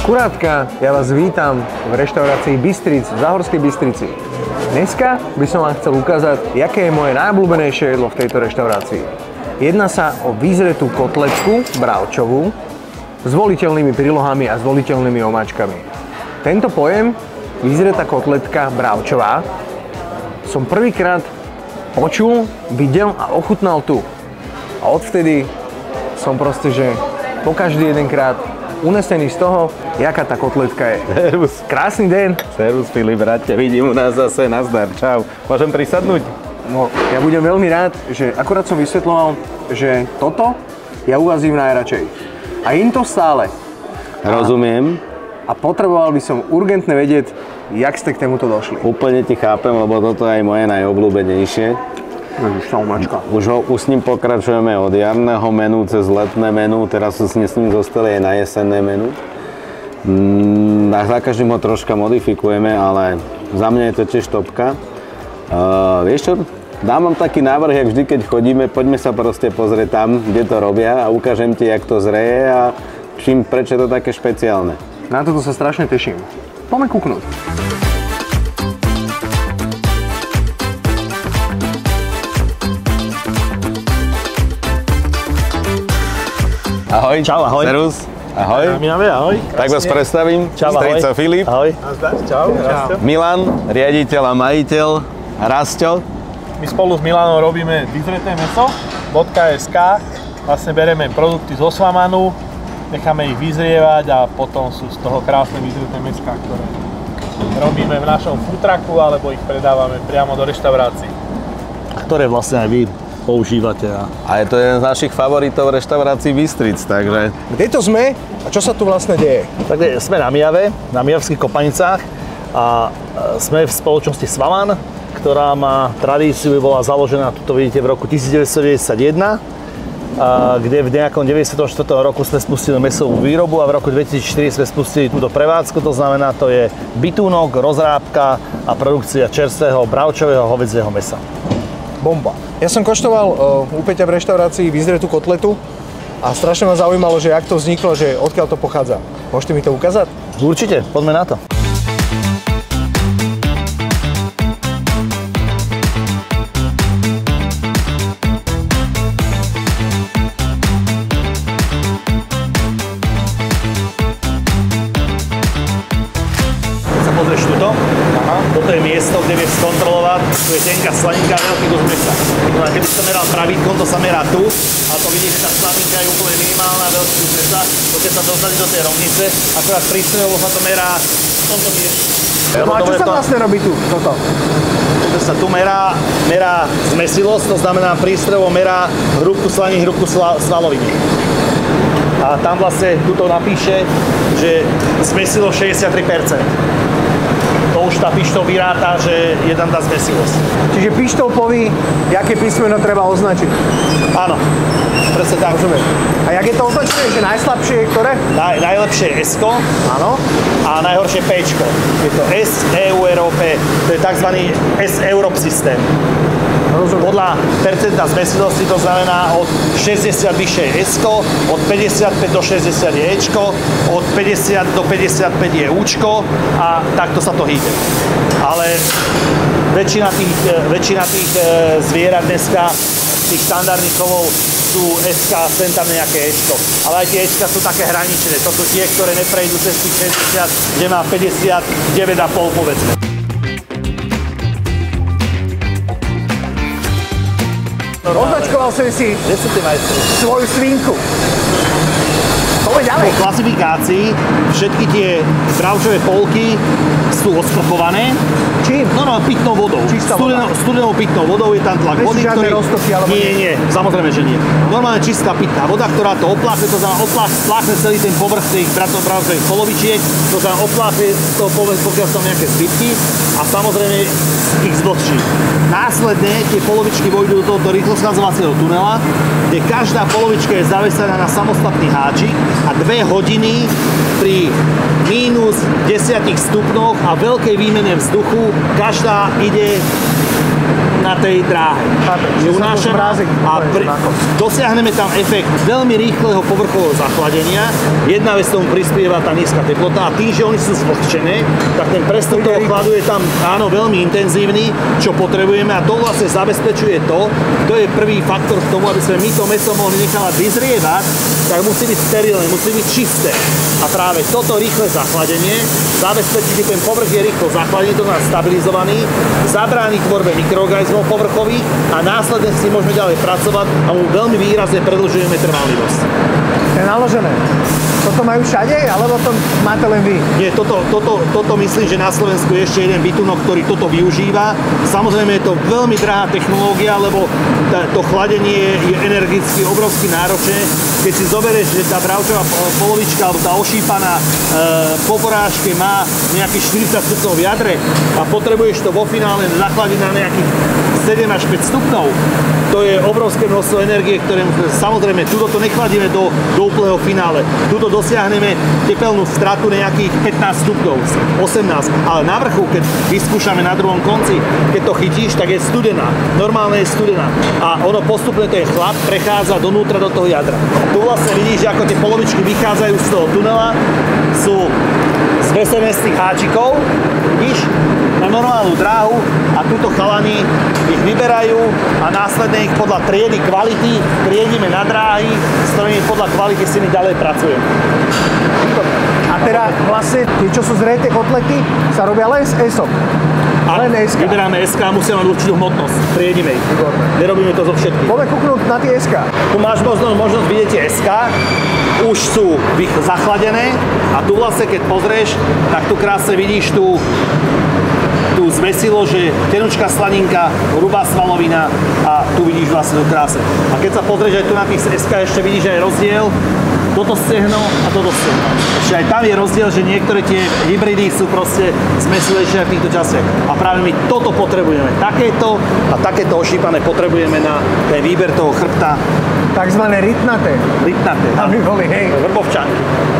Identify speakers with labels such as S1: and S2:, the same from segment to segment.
S1: Kurátka, ja vás vítam v reštaurácii Bystric v Záhorskej Bystrici. Dneska by som vám chcel ukázať, aké je moje najobľúbenejšie jedlo v tejto reštaurácii. Jedná sa o vyzretú kotletku bravčovú s voliteľnými prílohami a s voliteľnými omáčkami. Tento pojem, vyzretá kotletka bravčová, som prvýkrát počul, videl a ochutnal tu. A odvtedy som proste, že po každý jedenkrát unesený z toho, jaká tá kotletka je.
S2: Servus.
S1: Krásny deň.
S2: Servus, Filip, rád ťa vidím u nás zase, nazdar, čau. Môžem prisadnúť?
S1: No, ja budem veľmi rád, že akurát som vysvetľoval, že toto ja u vás im najradšej. A im to stále.
S2: Rozumiem.
S1: A potreboval by som urgentne vedieť, jak ste k tomuto došli.
S2: Úplne ti chápem, lebo toto je aj moje najobľúbenejšie. Už s ním pokračujeme od jarného menu cez letné menu, teraz s ním zostali aj na jesenné menu. Za každým ho troška modifikujeme, ale za mňa je to tiež topka. Vieš čo, dám vám taký návrh, jak vždy, keď chodíme, poďme sa proste pozrieť tam, kde to robia a ukážem ti, jak to zreje a prečo je to také špeciálne.
S1: Na toto sa strašne teším. Poďme kúknúť.
S2: Ahoj.
S3: Čau, ahoj.
S2: Servus. Ahoj.
S3: Milane, ahoj.
S2: Tak vás predstavím.
S3: Čau, ahoj.
S2: Strico Filip.
S3: Ahoj.
S1: Čau.
S2: Milan, riaditeľ a majiteľ. Rasťo.
S3: My spolu s Milanom robíme vyzreté meso .sk. Vlastne bereme produkty zo Svamanu, necháme ich vyzrievať a potom sú z toho krásne vyzreté mäská, ktoré robíme v našom food trucku alebo ich predávame priamo do reštaurácií. Ktoré vlastne aj vy používate.
S2: A je to jeden z našich favoritov reštaurácií Bystric, takže...
S1: Kde to sme a čo sa tu vlastne deje?
S3: Takže sme na Mijave, na Mijavských Kopanicách a sme v spoločnosti Svaman, ktorá má tradíciu, bola založená, tuto vidíte, v roku 1991, kde v nejakom 94. roku sme spustili mäsovú výrobu a v roku 2004 sme spustili túto prevádzku, to znamená, to je bytúnok, rozrábka a produkcia čerstvého bravčového hovädzieho mäsa.
S1: Bomba. Ja som koštoval u Peťa v reštaurácii vyzretú kotletu a strašne ma zaujímalo, že jak to vzniklo, že odkiaľ to pochádza. Môžete mi to ukázať?
S3: Určite, poďme na to. Pozrieš tuto. Toto je miesto, kde vieš skontrolovať, tu je tenká slaninka a veľký kus mäsa. Keby som meral pravítkom, to sa merá tu, a to vidíš, tá slaninka je úplne minimálna, veľký kus mäsa, keď sa dostane do tej rovnice, akorát prístrojovo sa to merá v tomto miestu.
S1: No a čo sa vlastne robí tu, toto?
S3: Toto sa tu merá zmesilosť, to znamená prístrojovo merá hrúbku slanín, hrúbku svaloviny. A tam vlastne tuto napíše, že zmesilo 63%. To už tá pištol vyráta, že je tam tá zmesilosť.
S1: Čiže pištol poví, aké písmeno treba označiť.
S3: Áno, presne tak.
S1: Rozumiem. A jak je to označené, že najslabšie je ktoré?
S3: Najlepšie je S-ko.
S1: Áno.
S3: A najhoršie P-čko. Je to S-EUROP. To je tzv. S-Europe systém.
S1: Rozumiem.
S3: Podľa percenta zmesilosti to znamená od 60 vyššie je S-ko, od 55 do 60 je E-čko, od 50 do 55 je U-čko a takto sa to hýbe. Ale väčšina tých zvierat dneska, tých štandardných chovov sú SK, sem tam nejaké Ečko. Ale aj tie Ečka sú také hraničné. To sú tie, ktoré neprejdú cez tých 60, kde má 59,5 povedzme.
S1: Označkoval som si svoju svinku. Poďme ďalej.
S3: Po klasifikácii všetky tie bravčové polky sú osprchované.
S1: Čím?
S3: No, pitnou vodou.
S1: Čistá voda.
S3: Studenou pitnou vodou je tam tlak vody,
S1: žiadne roztoky, alebo
S3: Nie, samozrejme, že nie. Normálne čistá pitná voda, ktorá to opláchne, to znamená opláchne celý ten povrch tých bravčových polovičiek, to znamená opláchne to povrch, pokiaľ sú tam nejaké zbytky a samozrejme ich zvlhčí. Následne tie polovičky vojdu do tohto rýchloskladzovacieho tunela, kde každá polovička je zavesená na samostatný háčik a 2 hodiny pri -10 stupňoch a veľkej výmene vzduchu každá ide na tej dráhe. Unášame a dosiahneme tam efekt veľmi rýchleho povrchového zachládenia. Jedna vec tomu prispieva tá nízka teplota a tým, že oni sú zvlhčené, tak ten prestup toho chladu je tam áno veľmi intenzívny, čo potrebujeme a to vlastne zabezpečuje to je prvý faktor k tomu, aby sme my to mäso mohli nechávať vyzrievať, tak musí byť sterilné, musí byť čisté. A práve toto rýchle zachladenie zabezpečí, že ten povrch je rýchlo zachladený, to znamená stabilizovaný, zabráni tvorbe mikroorganizmov povrchových a následne si môžeme ďalej pracovať a mu veľmi výrazne predĺžujeme trvanlivosť.
S1: Je naložené. Toto majú všade, alebo to máte len vy?
S3: Nie, toto myslím, že na Slovensku je ešte jeden bytunok, ktorý toto využíva. Samozrejme je to veľmi drahá technológia, lebo to chladenie je energicky obrovsky náročné. Keď si zoberieš, že tá bravčová polovička alebo tá ošípaná po porážke má nejakých 40 stupňov v jadre a potrebuješ to vo finále zachladiť na nejakých 7 až 5 stupňov, to je obrovské množstvo energie, ktoré samozrejme tuto to nechladíme do úplného finále. Tuto dosiahneme tepelnú stratu nejakých 15 stupňov, 18, ale na vrchu, keď vyskúšame na druhom konci, keď to chytíš, tak je studená. Normálne je studená. A ono postupne ten chlad prechádza donútra do toho jadra. A tu vlastne vidíš, že ako tie polovičky vychádzajú z toho tunela, sú zvesené z tých háčikov, vidíš, na normálnu dráhu a túto chalani ich vyberajú a následne ich podľa triedy kvality triedíme na dráhy, s ktorými podľa kvality si my ďalej pracujeme.
S1: A teda vlastne tie, čo sú zrejté kotlety, sa robia len z ESOP. Len SK.
S3: Vyberáme SK a musia mať určitú hmotnosť. Triedime ich. Nerobíme to zo všetkých.
S1: Poďme kúknúť na tie SK.
S3: Tu máš možnosť vidieť tie SK. Už sú zachladené a tu vlastne keď pozrieš, tak tu krásne vidíš tu zvesilo, že tenučká slaninka, hrubá svalovina a tu vidíš vlastne to krásne. A keď sa pozrieš aj tu na tých SK, ešte vidíš aj rozdiel. Toto stehno a toto stehno. Ešte aj tam je rozdiel, že niektoré tie hybridy sú proste zmesilejšie v týchto častiach. A práve my toto potrebujeme. Takéto a takéto ošípané potrebujeme na ten výber toho chrbta.
S1: Takzvané rytnaté.
S3: Rytnaté.
S1: Aby boli, hej.
S3: Vrbovčanky.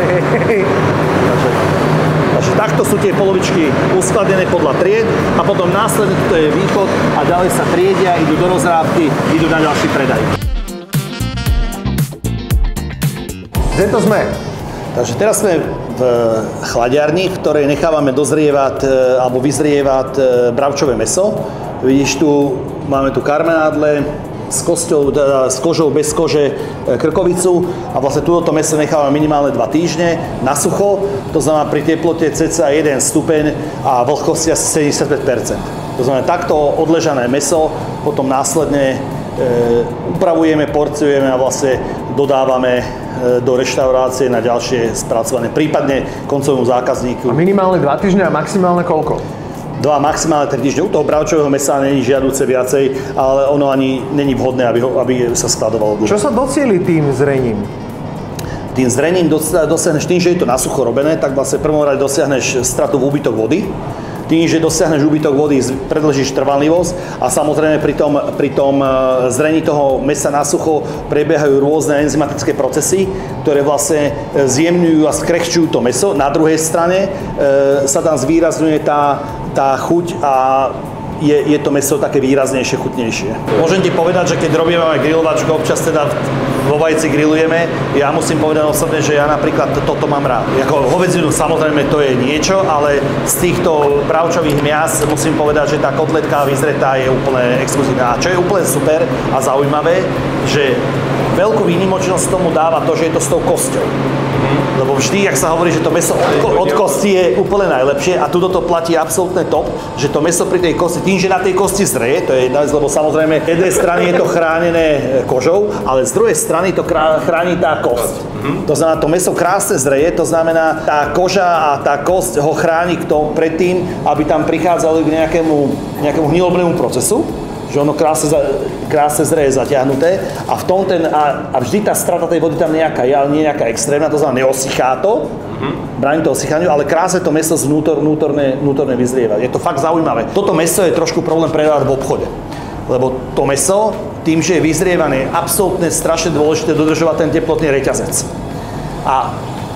S3: Takže takto sú tie polovičky uskladené podľa tried a potom následne to je východ a ďalej sa triedia, idú do rozrábky, idú na ďalší predaj.
S1: Kde to sme?
S3: Takže teraz sme v chladiarni, v ktorej nechávame dozrievať alebo vyzrievať bravčové mäso. Vidíš tu, máme tu karmenádle s kosťou, s kožou, bez kože krkovicu a vlastne túto mäso nechávame minimálne 2 týždne na sucho. To znamená pri teplote cca 1 stupeň a vlhkosti asi 75%. To znamená takto odležané mäso, potom následne upravujeme, porciujeme a vlastne dodávame do reštaurácie na ďalšie spracovanie, prípadne koncovému zákazníku.
S1: A minimálne 2 týždne a maximálne koľko?
S3: 2, maximálne 3 týždne. U toho bravčového mäsa není žiaduce viacej, ale ono ani není vhodné, aby sa skladovalo dlho.
S1: Čo sa docieli tým zrením?
S3: Tým zrením dosiahneš tým, že je to na sucho robené, tak vlastne prvom rade dosiahneš stratu v úbytok vody. Tým, že dosiahneš úbytok vody, predĺžíš trvanlivosť a samozrejme pri tom zrení toho mäsa na sucho prebiehajú rôzne enzymatické procesy, ktoré vlastne zjemňujú a skrehčujú to mäso. Na druhej strane sa tam zvýrazňuje tá chuť a je to mäso také výraznejšie, chutnejšie. Môžem ti povedať, že keď robíme aj grilovačku, občas teda vo vajci grillujeme, ja musím povedať osobne, že ja napríklad toto mám rád. Ako hovedzinu samozrejme to je niečo, ale z týchto bravčových mias musím povedať, že tá kotletka vyzretá je úplne exkluzívna. A čo je úplne super a zaujímavé, že veľkú výnimočnosť tomu dáva to, že je to s tou kosťou. Lebo vždy, ak sa hovorí, že to mäso od kosti je úplne najlepšie a tuto to platí absolútne top, že to mäso pri tej kosti, tým, že na tej kosti zreje, to je jedna vec, lebo samozrejme z jednej strany je to chránené kožou, ale z druhej strany to chráni tá kosť. To znamená, to mäso krásne zreje, to znamená, tá koža a tá kosť ho chráni pred tým, aby tam prichádzali k nejakému hnilobnému procesu, že ono krásne zreje zatiahnuté a a vždy tá strata tej vody tam nejaká je, ale nie nejaká extrémna, to znamená neosychá to, bráni to osychaniu, ale krásne to mäso vnútorne vyzrieva. Je to fakt zaujímavé. Toto mäso je trošku problém predávať v obchode, lebo to mäso, tým, že je vyzrievané, je absolútne strašne dôležité dodržovať ten teplotný reťazec. A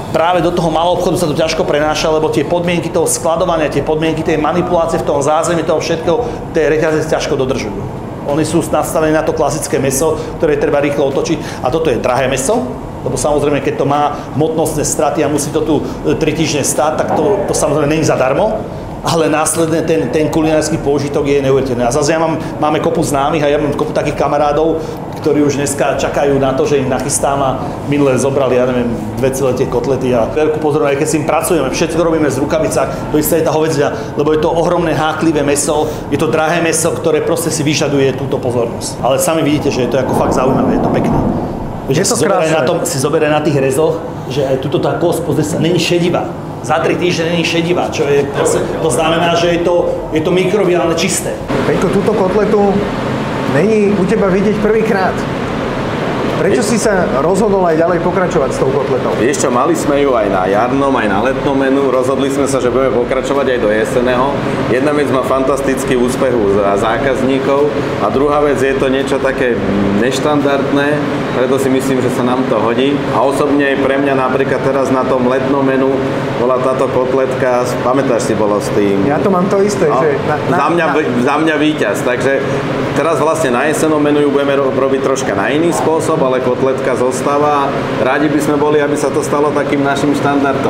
S3: práve do toho malého obchodu sa to ťažko prenáša, lebo tie podmienky toho skladovania, tie podmienky tej manipulácie v tom zázemí toho všetkého, tie reťazce ťažko dodržujú. Oni sú nastavení na to klasické mäso, ktoré treba rýchlo otočiť a toto je drahé mäso, lebo samozrejme, keď to má hmotnostné straty a musí to tu 3 týždne stáť, tak to samozrejme není zadarmo. Ale následne ten kulinársky použitok je neuveriteľný. A zase máme kopu známych a ja mám kopu takých kamarádov, ktorí už dneska čakajú na to, že im nachystám a minulé zobrali, ja neviem, 2 celé tie kotlety a veľkú pozornosť, aj keď s tým pracujeme, všetko robíme z rukavicách, to isté je tá hovädzina, lebo je to ohromné háklivé mäso, je to drahé mäso, ktoré proste si vyžaduje túto pozornosť. Ale sami vidíte, že je to ako fakt zaujímavé, je to pekné.
S1: Je to krásne.
S3: Si zoberie na tých rezoch, že aj tuto tá kosť, pozrie sa, není šedivá. Za 3 týždne není šedivá, čo je, to znamená, že je to mikrobiálne čisté.
S1: Peťko, túto kotletu není u teba vidieť prvýkrát. Prečo si sa rozhodol aj ďalej pokračovať s tou kotletou?
S2: Vieš čo, mali sme ju aj na jarnom, aj na letnom menu. Rozhodli sme sa, že budeme pokračovať aj do jeseného. Jedna vec má fantastický úspech u zákazníkov a druhá vec je to niečo také neštandardné, preto si myslím, že sa nám to hodí. A osobne aj pre mňa napríklad teraz na tom letnom menu bola táto kotletka, pamätáš si, bolo s tým?
S1: Ja to mám to isté,
S2: no,
S1: že...
S2: Za mňa víťaz, takže teraz vlastne na jesennom menu ju budeme robiť troška na iný spôsob, ale kotletka zostáva. Rádi by sme boli, aby sa to stalo takým našim štandardom.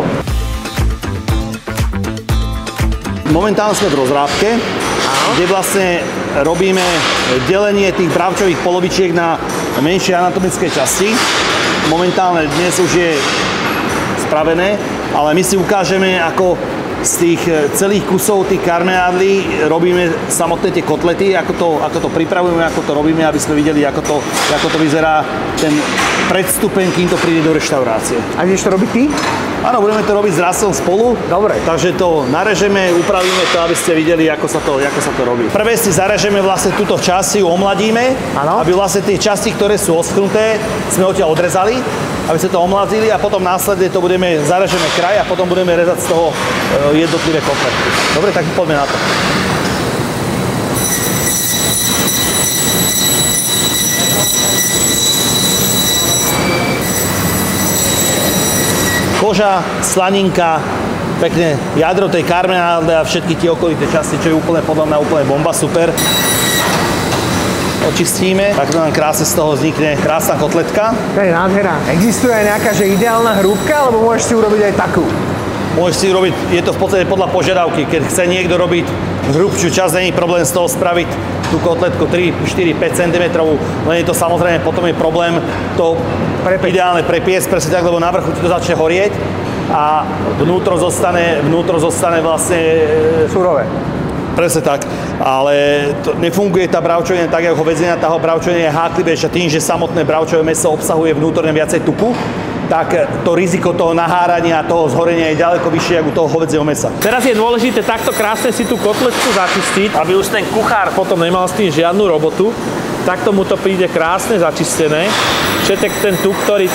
S3: Momentálne sme v rozrábke, kde vlastne robíme delenie tých bravčových polovičiek na menšie anatomické časti. Momentálne dnes už je spravené, ale my si ukážeme, ako z tých celých kusov tých karmeádlí robíme samotné tie kotlety, ako to pripravujeme, ako to robíme, aby sme videli, ako to vyzerá ten predstupeň, kým to príde do reštaurácie.
S1: A ideš to robiť ty?
S3: Áno, budeme to robiť s Rastom spolu.
S1: Dobre.
S3: Takže to narežeme, upravíme to, aby ste videli, ako sa to robí. Prvé si zarežeme vlastne túto časť, ju omladíme, aby vlastne tie časti, ktoré sú oschnuté, sme odtiaľ odrezali, aby ste to omladzili a potom následne to zarežeme kraj a potom budeme rezať z toho jednotlivé kotletky. Dobre, tak poďme na to. Koža, slaninka, pekne jadro tej karmenáde a všetky tie okolité časti, čo je úplne podľa mňa úplne bomba, super. Očistíme, tak to nám krásne z toho vznikne krásna kotletka.
S1: To je nádhera. Existuje aj nejaká, že ideálna hrúbka, alebo môžeš si urobiť aj takú?
S3: Môžeš si urobiť, je to v podstate podľa požiadavky. Keď chce niekto robiť hrubšiu časť, není problém z toho spraviť tú kotletku 3, 4, 5 cm, len je to samozrejme, potom je problém to ideálne prepiesť, presne tak, lebo na vrchu ti to začne horieť a vnútro zostane vlastne
S1: surové.
S3: Presne tak, ale to nefunguje tá bravčovina tak, ako hovedzina, tá bravčovina je háklivejšia tým, že samotné bravčové mäso obsahuje vnútorne viacej tuku, tak to riziko toho nahárania a toho zhorenia je ďaleko vyššie ako u toho hovedzieho mäsa.
S4: Teraz je dôležité takto krásne si tú kotletku začistiť, aby už ten kuchár potom nemal s tým žiadnu robotu. Takto mu to príde krásne začistené. Všetek ten tuk, ktorý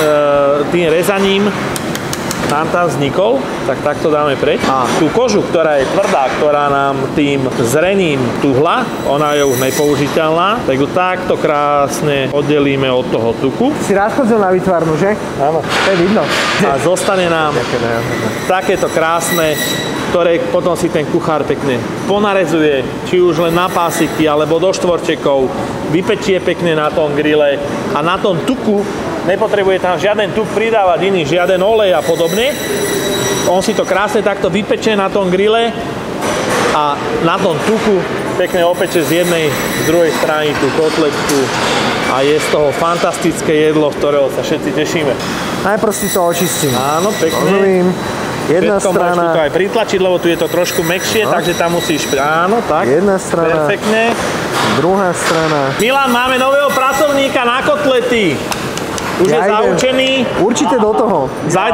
S4: tým rezaním nám tam vznikol, tak takto dáme preč. A tú kožu, ktorá je tvrdá, ktorá nám tým zrením tuhla, ona je už nepoužiteľná, tak ju takto krásne oddelíme od toho tuku.
S1: Si rád chodil na výtvarnu, že?
S3: Áno.
S1: To je vidno.
S4: A zostane nám takéto krásne, ktoré potom si ten kuchár pekne ponarezuje, či už len na pásiky, alebo do štvorčekov, vypečie pekne na tom grille a na tom tuku nepotrebuje tam žiaden tuk pridávať iný, žiaden olej a podobne. On si to krásne takto vypečie na tom grille a na tom tuku pekne opeče z jednej, z druhej strany tú kotletku a je z toho fantastické jedlo, z ktorého sa všetci tešíme.
S1: Najprv si to očistím.
S4: Áno, pekne.
S1: Rozumím. Jedna
S4: všetko
S1: strana.
S4: Môžeš to aj pritlačiť, lebo tu je to trošku mäkšie, takže tam musíš... Áno, tak.
S1: Jedna strana.
S4: Perfektne.
S1: Druhá strana.
S4: Milan, máme nového pracovníka na kotlety. Už je zaučený.
S1: Určite do toho.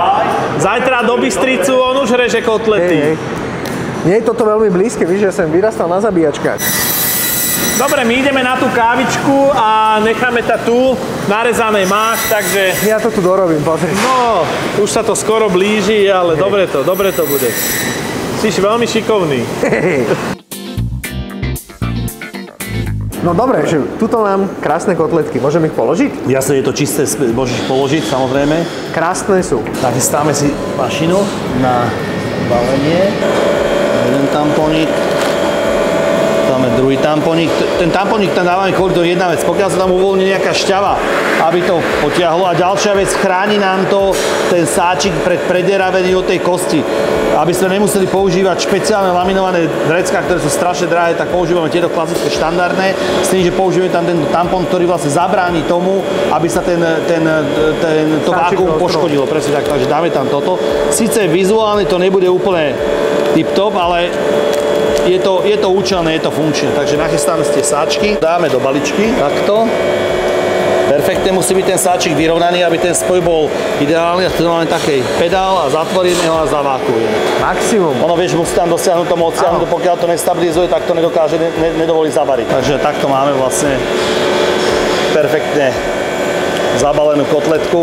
S4: Zajtra do Bystricu, on už reže kotlety.
S1: Nie je toto veľmi blízke, víš, že som vyrastal na zabíjačkách.
S4: Dobre, my ideme na tú kávičku a necháme ta tu. Narezané máš, takže...
S1: Ja to tu dorobím, pozri.
S4: No, už sa to skoro blíži, ale dobre to bude. Si veľmi šikovný.
S1: No dobre, že tuto mám krásne kotletky, môžem ich položiť?
S3: Jasne, je to čisté, môžeš položiť, samozrejme.
S1: Krásne sú.
S3: Tak stáme si mašinu na balenie. Jeden tamponík. Dáme druhý tamponík. Ten tamponík tam dávame kvôli to jedna vec. Pokiaľ sa tam uvoľní nejaká šťava, aby to potiahlo. A ďalšia vec, chráni nám to ten sáčik pred prederavením od tej kosti. Aby sme nemuseli používať špeciálne laminované vrecká, ktoré sú strašne drahé, tak používame tieto klasické štandardné. S tým, že používame tam ten tampon, ktorý vlastne zabráni tomu, aby sa to vákuum poškodilo. Presne tak, takže dáme tam toto. Sice vizuálne to nebude úplne tip-top, ale je to účelné, je to funkčné. Takže nachystáme tie sáčky, dáme do baličky, takto. Perfektne musí byť ten sáčik vyrovnaný, aby ten spoj bol ideálny. A tu máme taký pedál a zatvoríme ho a zavákujeme.
S1: Maximum.
S3: Ono, vieš, musí tam dosiahnuť tomu odsiahnuť, pokiaľ to nestabilizuje, tak to nedokáže, nedovolí zavariť. Takže takto máme vlastne perfektne zabalenú kotletku.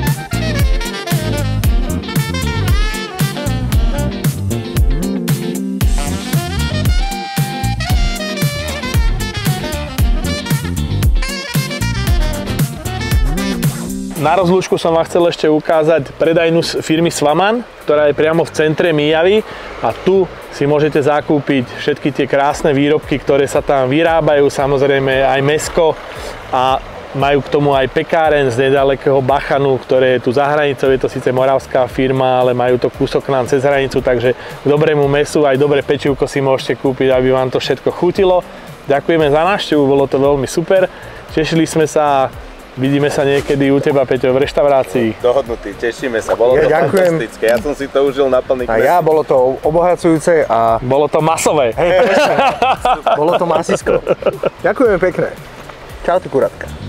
S4: Na rozlúčku som vám chcel ešte ukázať predajnú firmy Svaman, ktorá je priamo v centre Myjavy a tu si môžete zakúpiť všetky tie krásne výrobky, ktoré sa tam vyrábajú, samozrejme aj mäsko a majú k tomu aj pekáren z nedalekého Bachanu, ktoré je tu za hranicou, je to síce moravská firma, ale majú to kúsok k nám cez hranicu, takže k dobrému mäsu aj dobré pečivko si môžete kúpiť, aby vám to všetko chutilo. Ďakujeme za návštevu, bolo to veľmi super, tešili sme sa. Vidíme sa niekedy u teba, Peťo, v reštaurácii.
S2: Dohodnutý, tešíme sa, bolo to fantastické. Ja som si to užil na plný kmes.
S1: A ja, bolo to obohacujúce a...
S4: Bolo to masové.
S1: Hej, presne. Bolo to masisko. Ďakujeme pekne. Čau, ty kurátka.